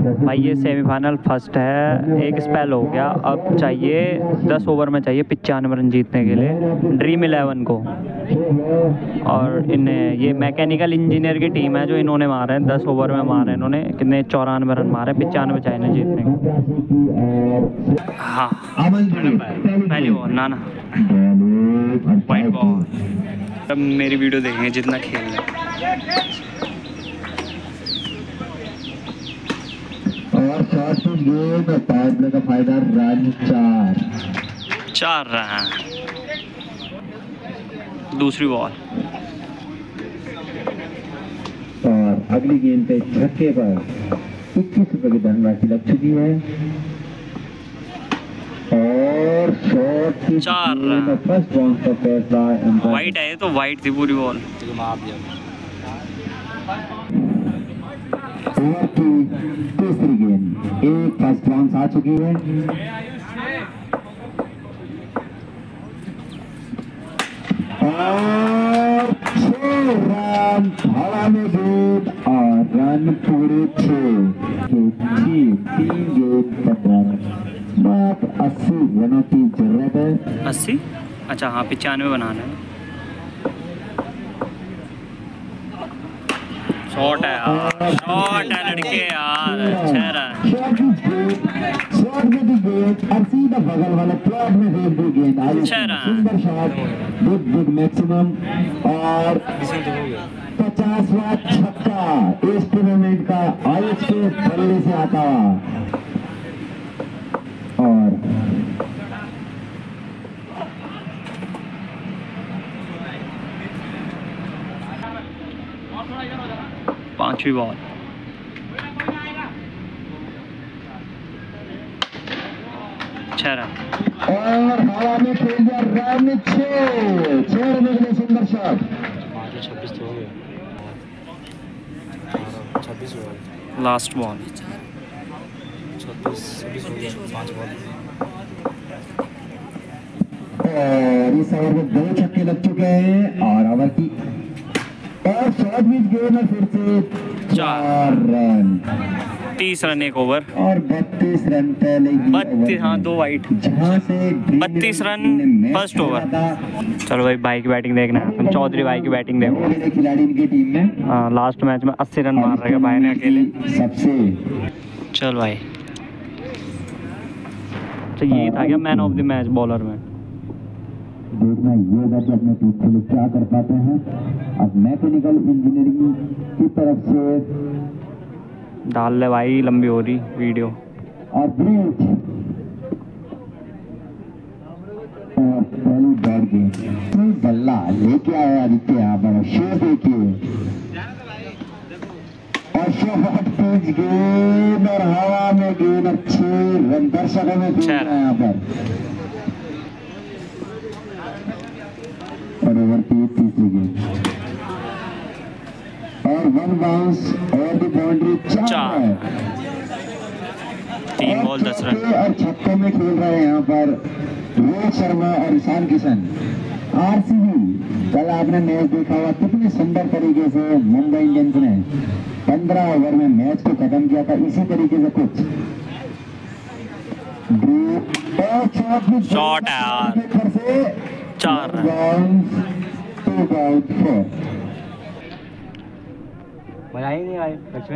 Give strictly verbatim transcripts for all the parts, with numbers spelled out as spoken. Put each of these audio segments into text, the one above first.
भाई ये semifinal first है, एक स्पेल हो गया, अब चाहिए दस ओवर में चाहिए पचानवे रन जीतने के लिए ड्रीम इलेवन को। और इन्हें ये मैकेनिकल इंजीनियर की टीम है जो इन्होंने मारे हैं, दस ओवर में मारे इन्होंने कितने चौरानवे रन मारे, पचानवे चाहिए जीतने के। हाँ पहली बॉल ना ना वाइट बॉल। अब मेरी वीडियो देखेंगे जितना खेल रहे। और शॉट गेम पावर प्ले का फायदा, रन चार चार रन। दूसरी बॉल और अगली गेंद पे छक्के पर इक्कीस रुपए की धनराशि लग चुकी है। और शॉट की चार रन। फर्स्ट बाउंस का फैसला वाइट है तो वाइट थी पूरी बॉल। ओवर की तीसरी गेंद, एक फर्स्ट बाउंस आ चुकी है। और छह रन हवा में गेंद और रन पूरे छह तीन गेंद पंद्रह रन, बात अस्सी रनों की जरूरत है। अस्सी अच्छा हाँ पचानवे बनाना है। शॉट है यार, शॉट है लड़के यार, छह रन। शॉट में दी गेंद और सीधा बगल वाले प्लॉट में फेंक दी गेंद, छह रन। सुंदर शॉट, बिग बिग मैक्सिमम। और पचासवां छक्का इस टूर्नामेंट का आयुष के बल्ले से आता हुआ। और पांचवी बॉल छह रन। और हवा में खेल दिया, रन छह छह रन के लिए सुंदर शॉट। छब्बीस तो हो गया, छब्बीस हो गया, लास्ट बॉल छब्बीस छब्बीस हो गया, पाँच बॉल। और इस ओवर में दो छक्के लग चुके हैं और ओवर की और शॉट बीच गेंद और फिर से चार रन, तीस रन एक ओवर और बत्तीस रन पहले बत्तीस हाँ दो वाइट, जहां से बत्तीस रन फर्स्ट ओवर। चलो भाई भाई की बैटिंग देखना है, तुम चौधरी भाई की बैटिंग देखो। खिलाड़ी की टीम में हाँ लास्ट मैच में अस्सी रन मार रहे भाई ने अकेले सबसे। चल भाई तो यही था क्या man of the match bowler में। देखना ये था कि अपने टीम के लिए क्या कर पाते हैं। अब मैकेनिकल इंजीनियरिंग की तरफ से डाल ले भाई, लंबी हो रही वीडियो। और ब्रेक और पहली बैट गेंद बल्ला लेके आया आदित्य यहाँ पर, शो देखिए और शॉट पिच गेंद और हवा में गेंद, अच्छे रन दर्शकों में खेल रहा है यहाँ पर। और ओवर की तीसरी गेंद और वन बाउंस और दी बाउंड्री चार है। तीन बॉल दस रन और छक्कों में खेल रहे हैं यहाँ पर रोहित शर्मा और ईशान किशन। आरसीबी कल आपने मैच देखा हुआ कितने सुंदर तरीके से मुंबई इंडियंस ने पंद्रह ओवर में मैच को खत्म किया था, इसी तरीके से कुछ शॉट है यार, चार मजा ही नहीं आई Lakshmi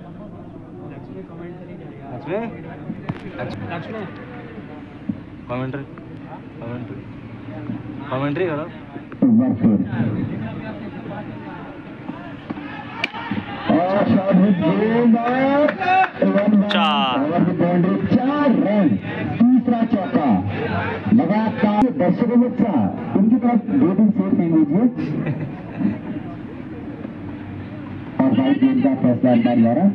Lakshmi Lakshmi commentary commentary commentary करो। चार चार रन, तीसरा चौका लगातार। दर्शकों में चार उनकी तरफ दो तीन सेट नहीं लीजिए। और भाई गेंद का फैसला अंदाज द्वारा।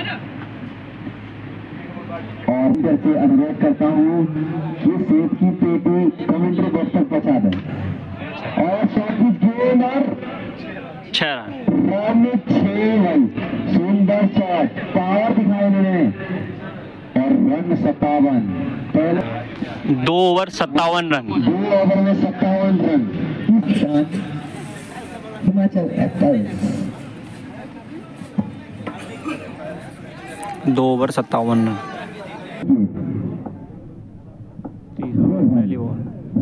और इधर से अनुरोध करता हूँ कि सेट की पेटी कमेंट्री बॉक्स तक पहुंचा दें। और शॉट की गेंद और छह रन, रन छह रन, सुंदर शॉट, पावर दिखाया इन्होंने। और रन सत्तावन, पहले दो ओवर सत्तावन रन, दो ओवर में सत्तावन रन। हिमाचल एप्पल्स दो ओवर सत्तावन रन। तीस ओवर पहली बॉल।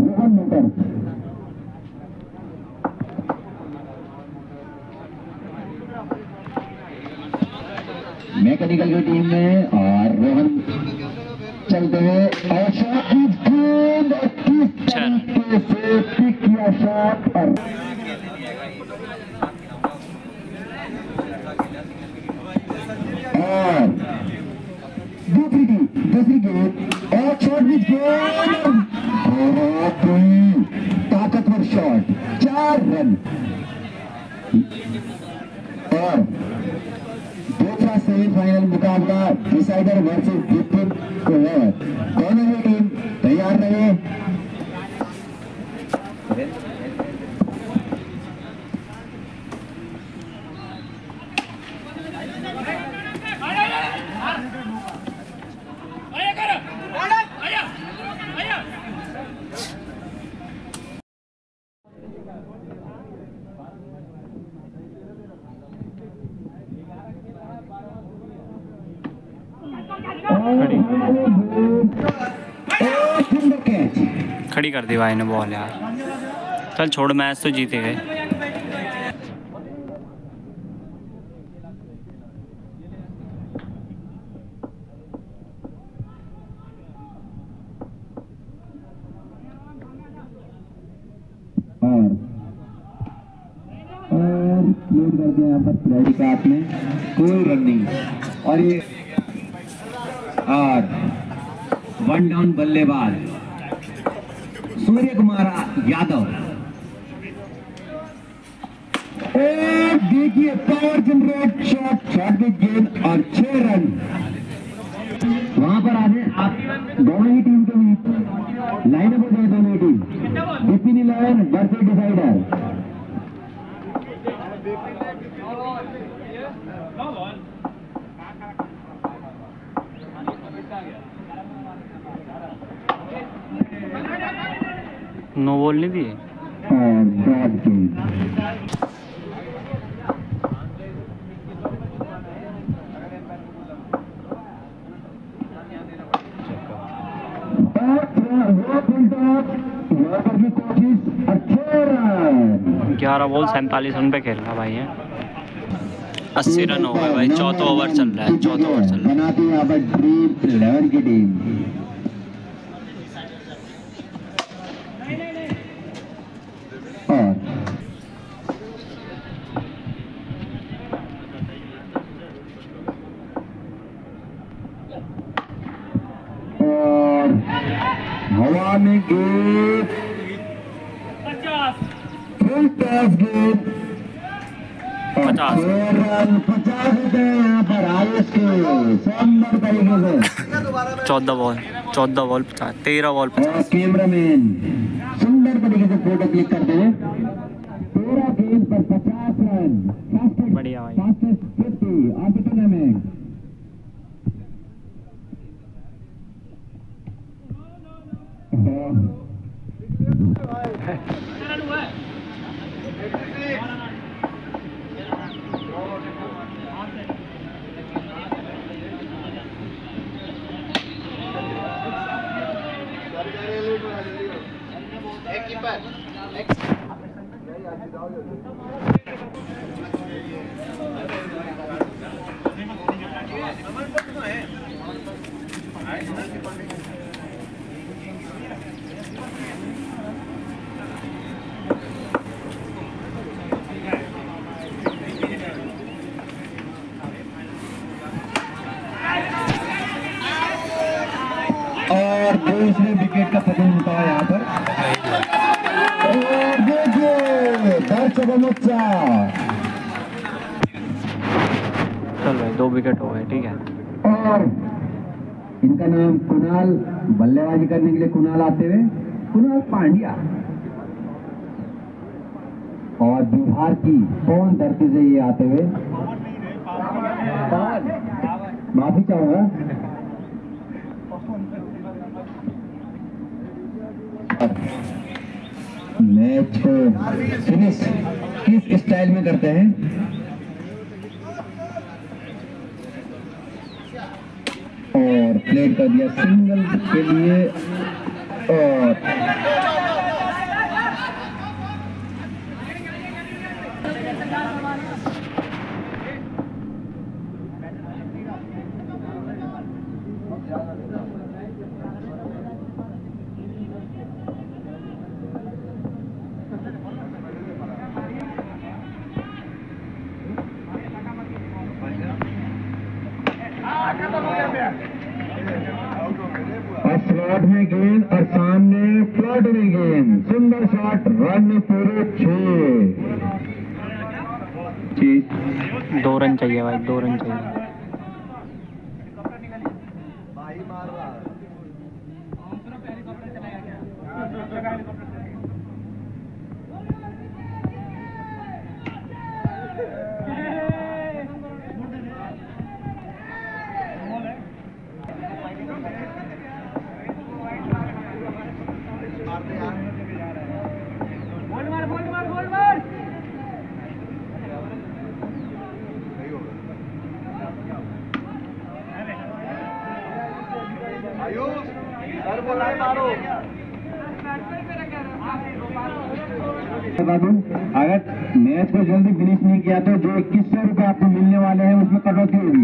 मैकेनिकल की टीम में और रोहन चलते हुए और शॉट गेंद और किस तरीके से पिक किया शॉट और और दूसरी टीम दूसरी गेंद और शॉट विद गेंद ताकतवर शॉट चार रन। और दूसरा सेमीफाइनल मुकाबला डिसाइडर वर्सेस विपिन को है। दोनों ही टीम तैयार रहे। खड़ी कर दी भाई ने बॉल यार। चल छोड़, मैच तो जीते गए। करके यहाँ पर खिलाड़ी के हाथ में कोई रन नहीं। और ये और वन डाउन बल्लेबाज सूर्य कुमार यादव। देखिए power generate shot shot with गेंद और छह रन। वहां पर आने आप दोनों ही टीम के बीच लाइनअप हो जाए। दोनों ही team Vipin eleven versus decider. No ball नहीं दिए। ग्यारह बॉल सैंतालीस रन पे खेल रहा भाई है। अस्सी रन हो गए भाई। चौथा ओवर चल रहा है। चौथा ओवर चल रहा है। बनाती है यहाँ पर ड्रीम इलेवन की टीम। और हवा में गेंद फुल टॉस गेंद पचास रन पचास होते हैं यहाँ पर आयुष के शानदार तरीके से। चौदह बॉल चौदह बॉल पचास तेरह बॉल पचास। कैमरामैन सुंदर तरीके से फोटो क्लिक करते हैं। तेरह गेंद पर पचास रन। बढ़िया भाई। Fastest fifty of the tournament. और दूसरे विकेट का पतन होता है यहाँ पर। और देखिए दर्शकों में चार। चल भाई दो विकेट हो गए। ठीक है। और इनका नाम कुणाल, बल्लेबाजी करने के लिए कुणाल आते हुए कुणाल पांड्या। और बिहार की पवन धरती से ये आते हुए माफी चाहूंगा। मैच को फिनिश किस स्टाइल में करते हैं? प्लेट कर दिया सिंगल के लिए और स्लॉट में गेंद और सामने फ्लॉट में गेंद, सुंदर शॉट, रन पूरे छह। दो रन चाहिए भाई, दो रन चाहिए। अगर मैच को जल्दी फिनिश नहीं किया तो जो इक्कीस सौ रुपए आपको मिलने वाले हैं उसमें कटौती होगी।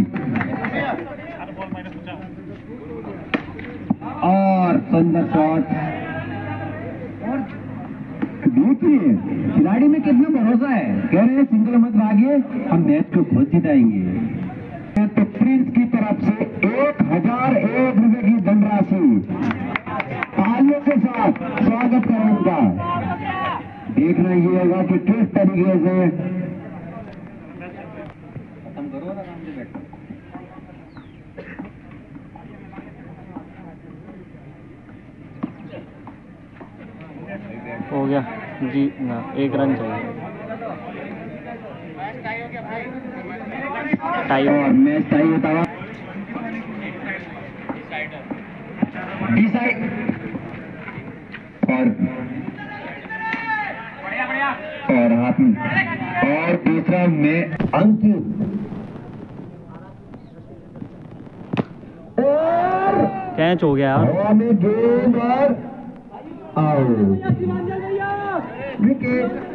और सुंदर शॉट। देखिए खिलाड़ी में कितना भरोसा है, कह रहे हैं सिंगल मत भागिए, हम मैच को खुद जिताएंगे। तो प्रिंस की तरफ से एक हजार एक रुपए की धनराशि तालियों के साथ स्वागत करें उनका। देखना ये होगा कि किस तरीके से हो गया जी ना, एक रन चाहिए। टाई और मैच टाई होता हुआ डिसाइड और और हाथ में और दूसरा में अंकित और कैच हो गया यार। हवा में गेंद और आउट, विकेट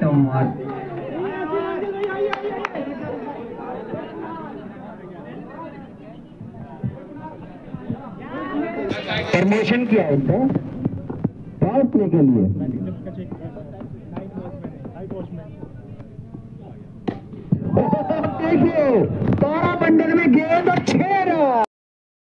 परमिशन किया इनका पावर प्ले के लिए। देखिए तारा बंडल में गेंद और छह रन।